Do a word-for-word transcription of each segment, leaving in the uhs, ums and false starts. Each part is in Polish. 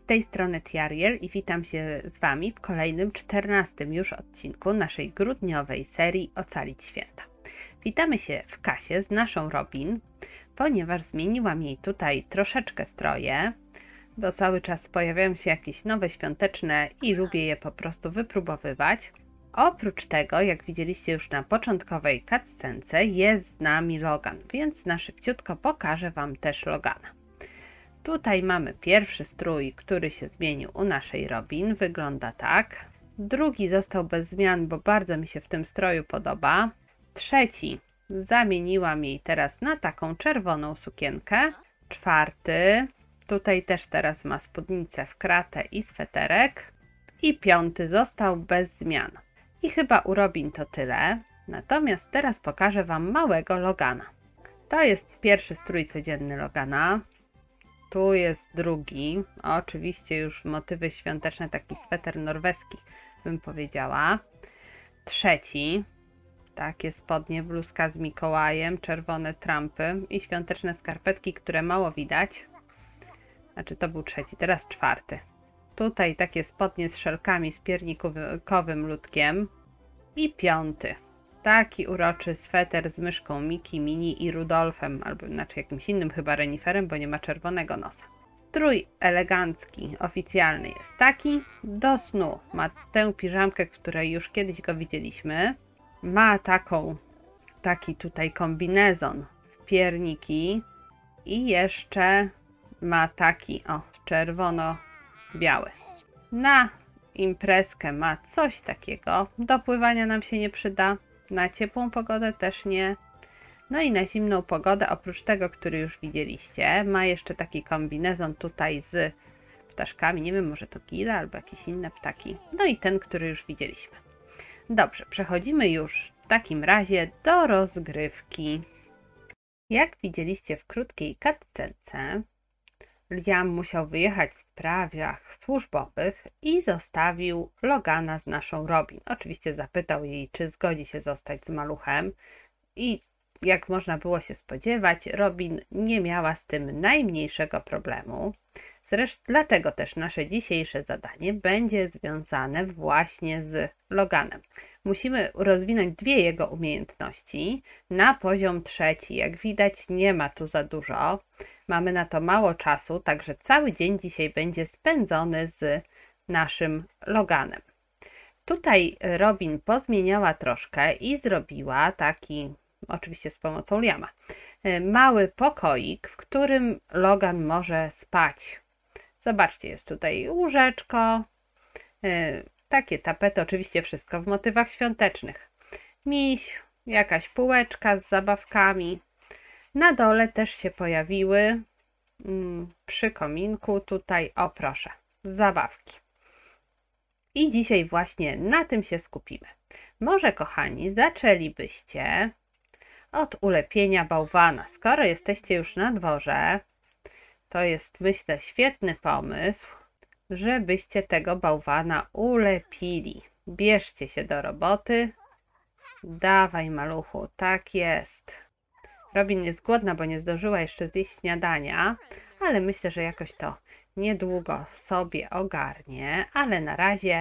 tej strony Tiariel i witam się z Wami w kolejnym, czternastym już odcinku naszej grudniowej serii Ocalić Święta. Witamy się w Kasie z naszą Robin, ponieważ zmieniłam jej tutaj troszeczkę stroje, bo cały czas pojawiają się jakieś nowe świąteczne i lubię je po prostu wypróbowywać. Oprócz tego, jak widzieliście już na początkowej cutscence, jest z nami Logan, więc na szybciutko pokażę Wam też Logana. Tutaj mamy pierwszy strój, który się zmienił u naszej Robin. Wygląda tak. Drugi został bez zmian, bo bardzo mi się w tym stroju podoba. Trzeci zamieniłam jej teraz na taką czerwoną sukienkę. Czwarty, tutaj też teraz ma spódnicę w kratę i sweterek. I piąty został bez zmian. I chyba u Robin to tyle. Natomiast teraz pokażę Wam małego Logana. To jest pierwszy strój codzienny Logana. Tu jest drugi, oczywiście już motywy świąteczne, taki sweter norweski bym powiedziała. Trzeci, takie spodnie, bluzka z Mikołajem, czerwone trampy i świąteczne skarpetki, które mało widać. Znaczy to był trzeci, teraz czwarty. Tutaj takie spodnie z szelkami z piernikowym ludkiem. I piąty. Taki uroczy sweter z myszką Miki, Mini i Rudolfem, albo znaczy jakimś innym chyba reniferem, bo nie ma czerwonego nosa. Strój elegancki, oficjalny jest taki. Do snu ma tę piżamkę, w której już kiedyś go widzieliśmy. Ma taką, taki tutaj kombinezon w pierniki i jeszcze ma taki, o, czerwono-biały. Na imprezkę ma coś takiego. Do pływania nam się nie przyda. Na ciepłą pogodę też nie. No i na zimną pogodę, oprócz tego, który już widzieliście, ma jeszcze taki kombinezon tutaj z ptaszkami. Nie wiem, może to gile albo jakieś inne ptaki. No i ten, który już widzieliśmy. Dobrze, przechodzimy już w takim razie do rozgrywki. Jak widzieliście w krótkiej cutscence, Liam musiał wyjechać w sprawach służbowych i zostawił Logana z naszą Robin. Oczywiście zapytał jej, czy zgodzi się zostać z maluchem i jak można było się spodziewać, Robin nie miała z tym najmniejszego problemu. Zresztą dlatego też nasze dzisiejsze zadanie będzie związane właśnie z Loganem. Musimy rozwinąć dwie jego umiejętności na poziom trzeci. Jak widać, nie ma tu za dużo. Mamy na to mało czasu, także cały dzień dzisiaj będzie spędzony z naszym Loganem. Tutaj Robin pozmieniała troszkę i zrobiła taki, oczywiście z pomocą Liama, mały pokoik, w którym Logan może spać. Zobaczcie, jest tutaj łóżeczko, takie tapety, oczywiście wszystko w motywach świątecznych. Miś, jakaś półeczka z zabawkami. Na dole też się pojawiły mm, przy kominku tutaj, o proszę, zabawki. I dzisiaj właśnie na tym się skupimy. Może, kochani, zaczęlibyście od ulepienia bałwana. Skoro jesteście już na dworze, to jest, myślę, świetny pomysł, żebyście tego bałwana ulepili. Bierzcie się do roboty. Dawaj, maluchu, tak jest. Robin jest głodna, bo nie zdążyła jeszcze zjeść śniadania, ale myślę, że jakoś to niedługo sobie ogarnie, ale na razie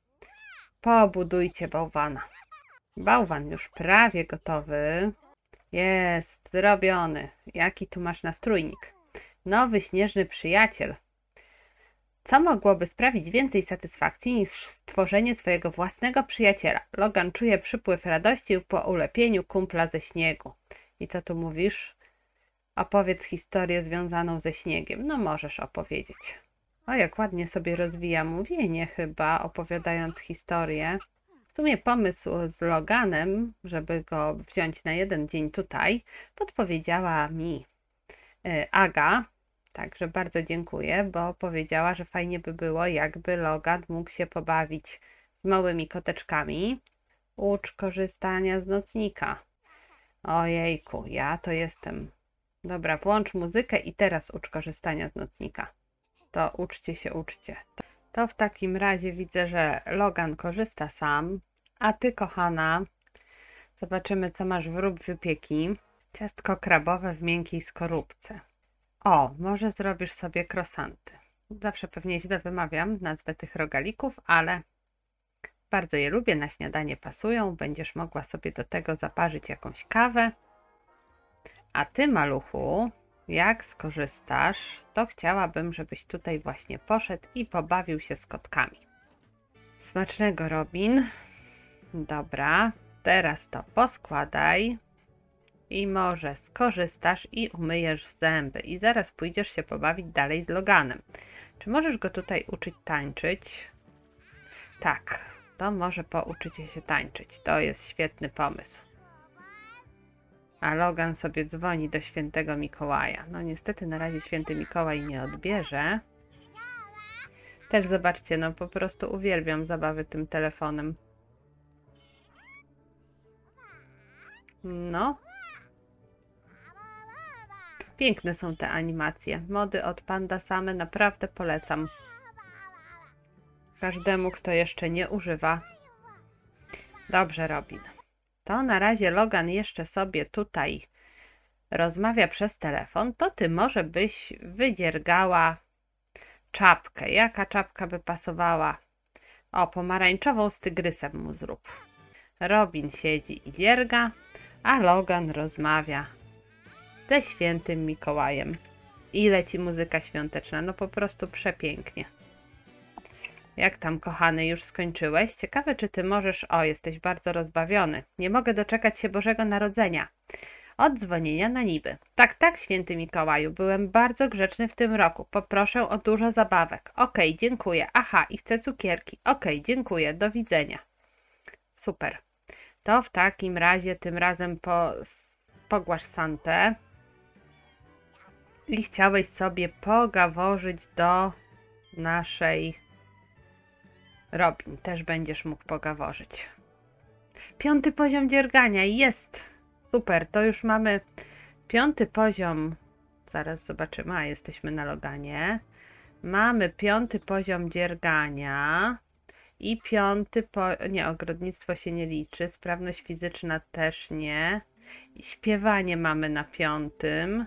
pobudujcie bałwana. Bałwan już prawie gotowy. Jest zrobiony. Jaki tu masz nastrójnik? Nowy śnieżny przyjaciel. Co mogłoby sprawić więcej satysfakcji niż stworzenie swojego własnego przyjaciela? Logan czuje przypływ radości po ulepieniu kumpla ze śniegu. I co tu mówisz? Opowiedz historię związaną ze śniegiem. No możesz opowiedzieć. O, jak ładnie sobie rozwija mówienie chyba, opowiadając historię. W sumie pomysł z Loganem, żeby go wziąć na jeden dzień tutaj, podpowiedziała mi Aga. Także bardzo dziękuję, bo powiedziała, że fajnie by było, jakby Logan mógł się pobawić z małymi koteczkami. Ucz korzystania z nocnika. Ojejku, ja to jestem. Dobra, włącz muzykę i teraz ucz korzystania z nocnika. To uczcie się, uczcie. To w takim razie widzę, że Logan korzysta sam, a ty, kochana, zobaczymy, co masz w rób wypieki. Ciastko krabowe w miękkiej skorupce. O, może zrobisz sobie krosanty. Zawsze pewnie źle wymawiam nazwę tych rogalików, ale bardzo je lubię, na śniadanie pasują. Będziesz mogła sobie do tego zaparzyć jakąś kawę. A ty, maluchu, jak skorzystasz, to chciałabym, żebyś tutaj właśnie poszedł i pobawił się z kotkami. Smacznego, Robin. Dobra, teraz to poskładaj i może skorzystasz i umyjesz zęby i zaraz pójdziesz się pobawić dalej z Loganem. Czy możesz go tutaj uczyć tańczyć? Tak, to może pouczycie się tańczyć. To jest świetny pomysł. A Logan sobie dzwoni do świętego Mikołaja. No niestety na razie święty Mikołaj nie odbierze. Też zobaczcie, no po prostu uwielbiam zabawy tym telefonem. No. Piękne są te animacje. Mody od Panda Same naprawdę polecam. Każdemu, kto jeszcze nie używa. Dobrze, Robin. To na razie Logan jeszcze sobie tutaj rozmawia przez telefon, to ty może byś wydziergała czapkę. Jaka czapka by pasowała? O, pomarańczową z tygrysem mu zrób. Robin siedzi i dzierga, a Logan rozmawia ze świętym Mikołajem. I leci muzyka świąteczna, no po prostu przepięknie. Jak tam, kochany, już skończyłeś? Ciekawe, czy ty możesz... O, jesteś bardzo rozbawiony. Nie mogę doczekać się Bożego Narodzenia. Od dzwonienia na niby. Tak, tak, święty Mikołaju, byłem bardzo grzeczny w tym roku. Poproszę o dużo zabawek. Okej, dziękuję. Aha, i chcę cukierki. Okej, dziękuję. Do widzenia. Super. To w takim razie tym razem po... pogłasz Santę. I chciałeś sobie pogaworzyć do naszej Robin. Też będziesz mógł pogaworzyć. Piąty poziom dziergania. Jest! Super, to już mamy piąty poziom. Zaraz zobaczymy. A, jesteśmy na Loganie. Mamy piąty poziom dziergania. I piąty po... Nie, ogrodnictwo się nie liczy. Sprawność fizyczna też nie. I śpiewanie mamy na piątym.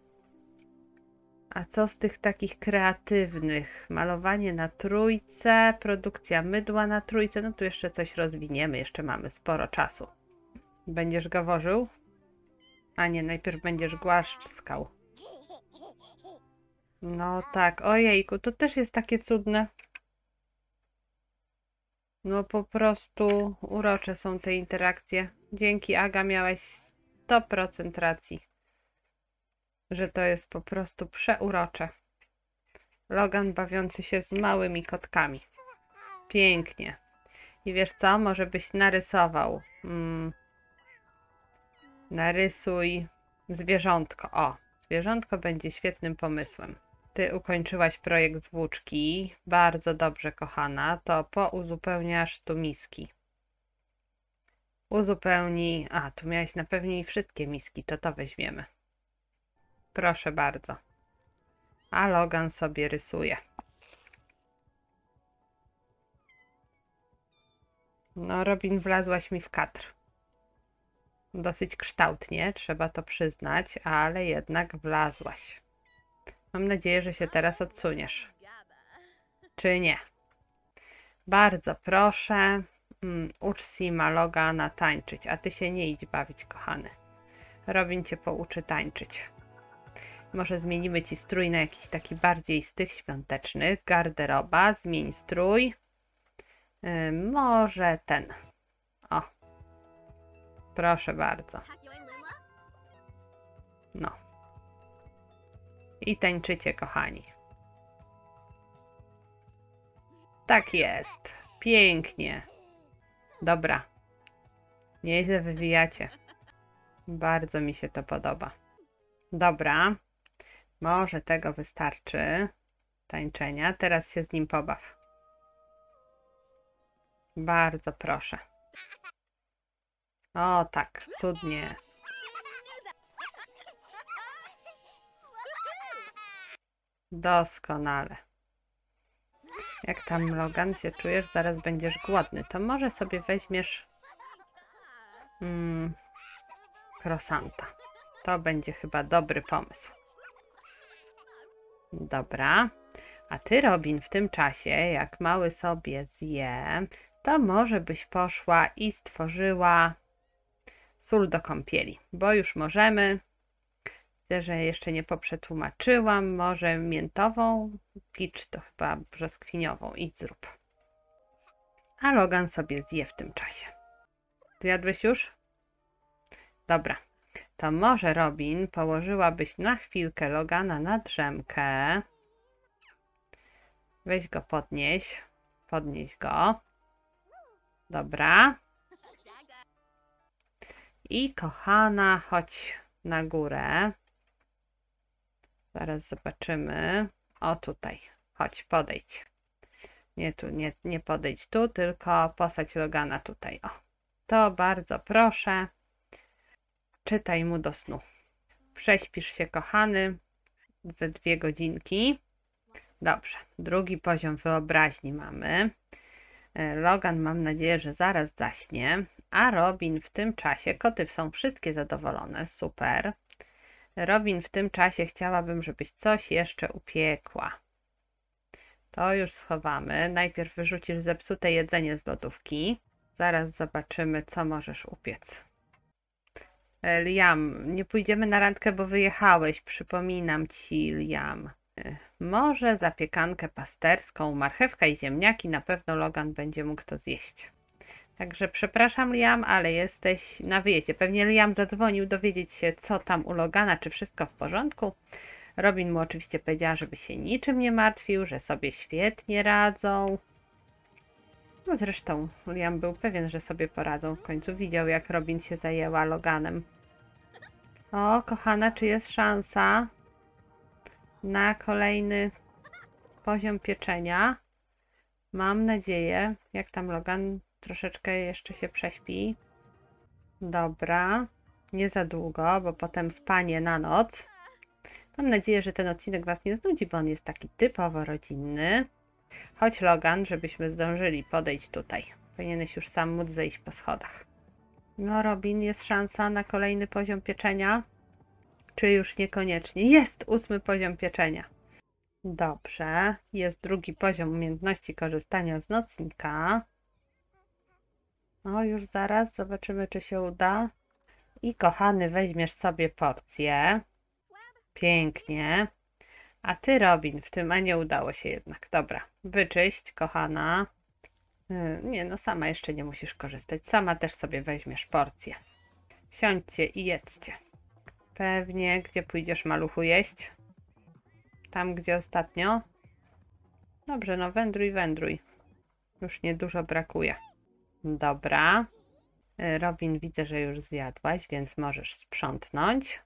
A co z tych takich kreatywnych? Malowanie na trójce, produkcja mydła na trójce. No tu jeszcze coś rozwiniemy, jeszcze mamy sporo czasu. Będziesz gaworzył? A nie, najpierw będziesz głaszczał. No tak, ojejku, to też jest takie cudne. No po prostu urocze są te interakcje. Dzięki, Aga, miałeś sto procent racji. Że to jest po prostu przeurocze. Logan bawiący się z małymi kotkami. Pięknie. I wiesz co? Może byś narysował. Hmm. Narysuj zwierzątko. O, zwierzątko będzie świetnym pomysłem. Ty ukończyłaś projekt z włóczki. Bardzo dobrze, kochana. To pouzupełniasz tu miski. Uzupełnij... A, tu miałeś na pewno wszystkie miski. To to weźmiemy. Proszę bardzo. A Logan sobie rysuje. No, Robin, wlazłaś mi w kadr. Dosyć kształtnie, trzeba to przyznać, ale jednak wlazłaś. Mam nadzieję, że się teraz odsuniesz. Czy nie? Bardzo proszę. Um, ucz Sima Logana tańczyć, a ty się nie idź bawić, kochany. Robin cię pouczy tańczyć. Może zmienimy ci strój na jakiś taki bardziej z tych świątecznych. Garderoba, zmień strój. Yy, może ten. O. Proszę bardzo. No. I tańczycie, kochani. Tak jest. Pięknie. Dobra. Nieźle wywijacie. Bardzo mi się to podoba. Dobra. Może tego wystarczy. Tańczenia. Teraz się z nim pobaw. Bardzo proszę. O tak, cudnie. Doskonale. Jak tam, Logan, się czujesz? Zaraz będziesz głodny. To może sobie weźmiesz mm, krosanta. To będzie chyba dobry pomysł. Dobra. A ty, Robin, w tym czasie, jak mały sobie zje, to może byś poszła i stworzyła sól do kąpieli, bo już możemy. Widzę, że jeszcze nie poprzetłumaczyłam. Może miętową, Peach to chyba brzoskwiniową. Idź zrób. A Logan sobie zje w tym czasie. Ty jadłeś już? Dobra. To może, Robin, położyłabyś na chwilkę Logana na drzemkę. Weź go, podnieś. Podnieś go. Dobra. I kochana, chodź na górę. Zaraz zobaczymy. O, tutaj. Chodź, podejdź. Nie tu, nie, nie podejdź tu, tylko posadź Logana tutaj. O. To bardzo proszę. Czytaj mu do snu. Prześpisz się, kochany, ze dwie godzinki. Dobrze. Drugi poziom wyobraźni mamy. Logan, mam nadzieję, że zaraz zaśnie. A Robin w tym czasie, koty są wszystkie zadowolone. Super. Robin, w tym czasie chciałabym, żebyś coś jeszcze upiekła. To już schowamy. Najpierw wyrzucisz zepsute jedzenie z lodówki. Zaraz zobaczymy, co możesz upiec. Liam, nie pójdziemy na randkę, bo wyjechałeś. Przypominam ci, Liam. Może zapiekankę pasterską, marchewka i ziemniaki. Na pewno Logan będzie mógł to zjeść. Także przepraszam, Liam, ale jesteś na wyjeździe. Pewnie Liam zadzwonił dowiedzieć się, co tam u Logana, czy wszystko w porządku. Robin mu oczywiście powiedziała, żeby się niczym nie martwił, że sobie świetnie radzą. No zresztą Liam był pewien, że sobie poradzą. W końcu widział, jak Robin się zajęła Loganem. O, kochana, czy jest szansa na kolejny poziom pieczenia? Mam nadzieję. Jak tam Logan? Troszeczkę jeszcze się prześpi. Dobra. Nie za długo, bo potem spanie na noc. Mam nadzieję, że ten odcinek Was nie znudzi, bo on jest taki typowo rodzinny. Chodź, Logan, żebyśmy zdążyli podejść tutaj. Powinieneś już sam móc zejść po schodach. No, Robin, jest szansa na kolejny poziom pieczenia? Czy już niekoniecznie? Jest ósmy poziom pieczenia. Dobrze. Jest drugi poziom umiejętności korzystania z nocnika. No, już zaraz zobaczymy, czy się uda. I kochany, weźmiesz sobie porcję. Pięknie. A ty, Robin, w tym, a nie udało się jednak. Dobra, wyczyść, kochana. Yy, nie, no sama jeszcze nie musisz korzystać. Sama też sobie weźmiesz porcję. Siądźcie i jedzcie. Pewnie, gdzie pójdziesz, maluchu, jeść? Tam, gdzie ostatnio? Dobrze, no wędruj, wędruj. Już niedużo brakuje. Dobra. Yy, Robin, widzę, że już zjadłaś, więc możesz sprzątnąć.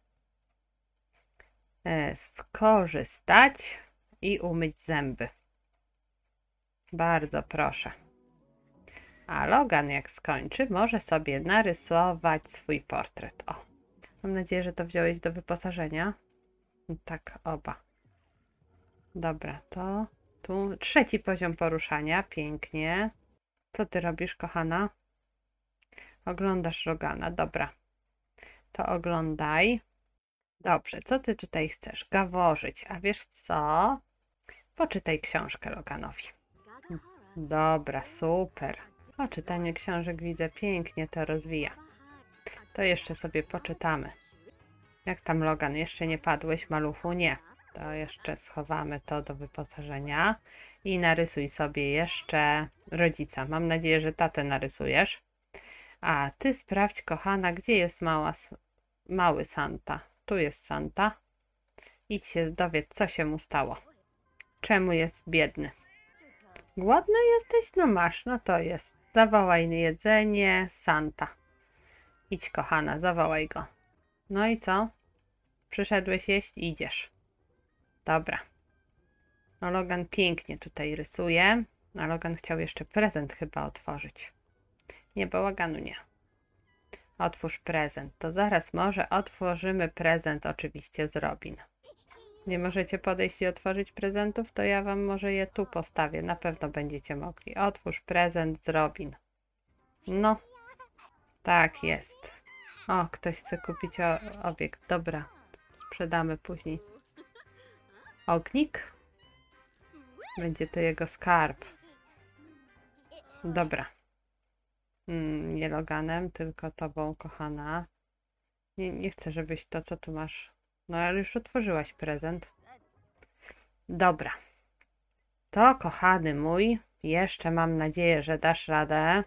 Skorzystać i umyć zęby. Bardzo proszę. A Logan, jak skończy, może sobie narysować swój portret. O, mam nadzieję, że to wziąłeś do wyposażenia. Tak, oba. Dobra, to tu trzeci poziom poruszania. Pięknie. Co ty robisz, kochana? Oglądasz Logana. Dobra. To oglądaj. Dobrze, co ty tutaj chcesz? Gaworzyć. A wiesz co? Poczytaj książkę Loganowi. Dobra, super. O, czytanie książek widzę pięknie to rozwija. To jeszcze sobie poczytamy. Jak tam, Logan? Jeszcze nie padłeś, maluchu? Nie. To jeszcze schowamy to do wyposażenia. I narysuj sobie jeszcze rodzica. Mam nadzieję, że tatę narysujesz. A ty sprawdź, kochana, gdzie jest mała, mały Santa. Tu jest Santa. Idź się dowiedz, co się mu stało. Czemu jest biedny? Głodny jesteś? No masz, no to jest. Zawołaj jedzenie, Santa. Idź, kochana, zawołaj go. No i co? Przyszedłeś jeść? Idziesz. Dobra. No Logan pięknie tutaj rysuje. A Logan chciał jeszcze prezent chyba otworzyć. Nie, bałaganu nie. Otwórz prezent. To zaraz może otworzymy prezent oczywiście z Robin. Nie możecie podejść i otworzyć prezentów? To ja wam może je tu postawię. Na pewno będziecie mogli. Otwórz prezent z Robin. No. Tak jest. O, ktoś chce kupić obiekt. Dobra. Sprzedamy później. Ognik? Będzie to jego skarb. Dobra. Mm, nie Loganem, tylko tobą, kochana. Nie, nie chcę, żebyś to, co tu masz... No, ale już otworzyłaś prezent. Dobra. To, kochany mój, jeszcze mam nadzieję, że dasz radę.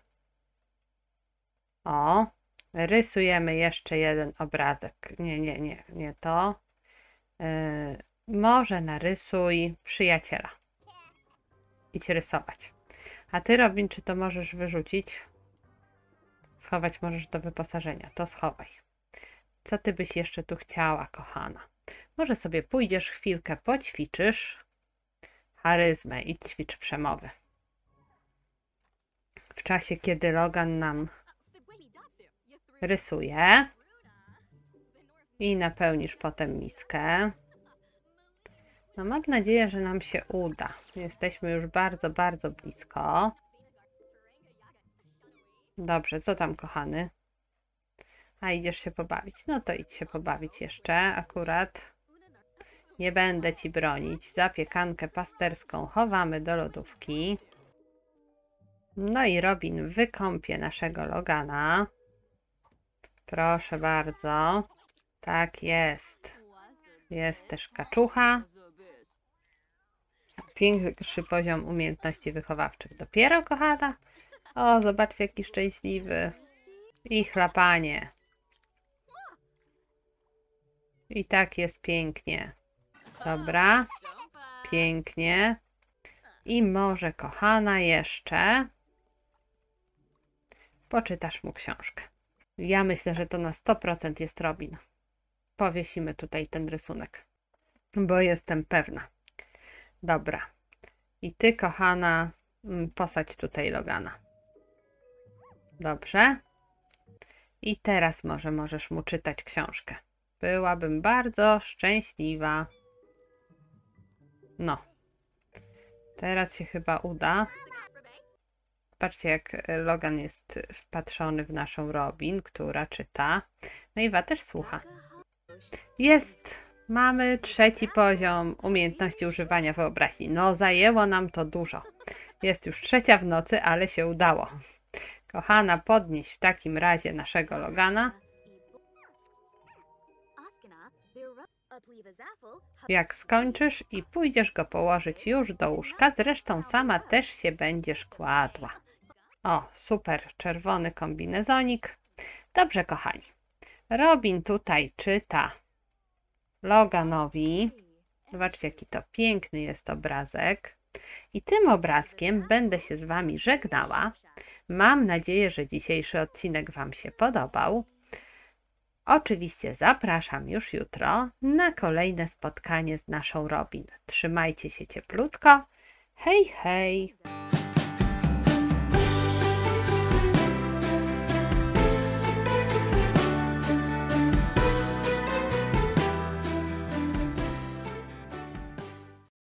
O, rysujemy jeszcze jeden obrazek. Nie, nie, nie, nie to. Yy, może narysuj przyjaciela. Idź rysować. A ty, Robin, czy to możesz wyrzucić? Schować możesz do wyposażenia. To schowaj. Co ty byś jeszcze tu chciała, kochana? Może sobie pójdziesz chwilkę, poćwiczysz charyzmę i ćwicz przemowy. W czasie, kiedy Logan nam rysuje i napełnisz potem miskę. No mam nadzieję, że nam się uda. Jesteśmy już bardzo, bardzo blisko. Dobrze, co tam, kochany? A idziesz się pobawić? No to idź się pobawić jeszcze, akurat. Nie będę ci bronić. Zapiekankę pasterską chowamy do lodówki. No i Robin wykąpie naszego Logana. Proszę bardzo. Tak jest. Jest też kaczucha. Większy poziom umiejętności wychowawczych. Dopiero, kochana? O, zobaczcie, jaki szczęśliwy. I chlapanie. I tak jest pięknie. Dobra. Pięknie. I może, kochana, jeszcze poczytasz mu książkę. Ja myślę, że to na sto procent jest Robin. Powiesimy tutaj ten rysunek, bo jestem pewna. Dobra. I ty, kochana, posadź tutaj Logana. Dobrze. I teraz może możesz mu czytać książkę. Byłabym bardzo szczęśliwa. No. Teraz się chyba uda. Patrzcie, jak Logan jest wpatrzony w naszą Robin, która czyta. No i Wa też słucha. Jest! Mamy trzeci poziom umiejętności używania wyobraźni. No, zajęło nam to dużo. Jest już trzecia w nocy, ale się udało. Kochana, podnieś w takim razie naszego Logana. Jak skończysz i pójdziesz go położyć już do łóżka, zresztą sama też się będziesz kładła. O, super, czerwony kombinezonik. Dobrze, kochani. Robin tutaj czyta Loganowi. Zobaczcie, jaki to piękny jest obrazek. I tym obrazkiem będę się z Wami żegnała. Mam nadzieję, że dzisiejszy odcinek Wam się podobał. Oczywiście zapraszam już jutro na kolejne spotkanie z naszą Robin. Trzymajcie się cieplutko. Hej, hej!